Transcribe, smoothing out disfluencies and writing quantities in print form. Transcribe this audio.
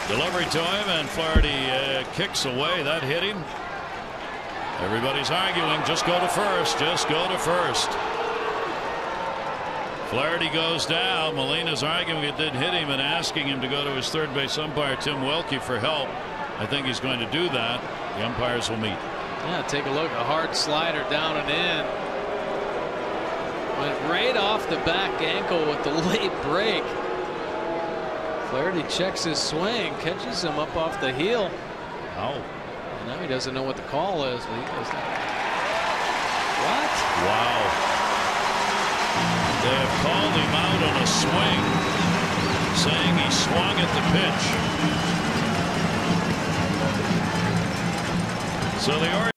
Delivery to him, and Flaherty kicks away. That hit him. Everybody's arguing. Just go to first. Just go to first. Flaherty goes down. Molina's arguing it didn't hit him and asking him to go to his third base umpire, Tim Wilkie, for help. I think he's going to do that. The umpires will meet. Yeah, take a look. A hard slider down and in. Went right off the back ankle with the late break. Flaherty checks his swing, catches him up off the heel. Oh. And now he doesn't know what the call is. But he goes, what? Wow. They have called him out on a swing, saying he swung at the pitch. So the Orioles